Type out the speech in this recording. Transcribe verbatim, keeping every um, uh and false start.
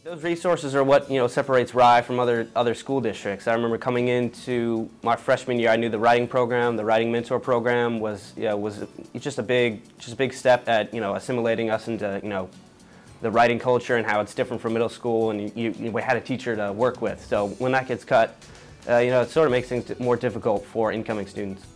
Those resources are what, you know, separates Rye from other other school districts. I remember coming into my freshman year, I knew the writing program, the writing mentor program was, you know, was just a big just a big step at, you know, assimilating us into, you know, the writing culture and how it's different from middle school, and you, you we had a teacher to work with. So when that gets cut, uh, you know, it sort of makes things more difficult for incoming students.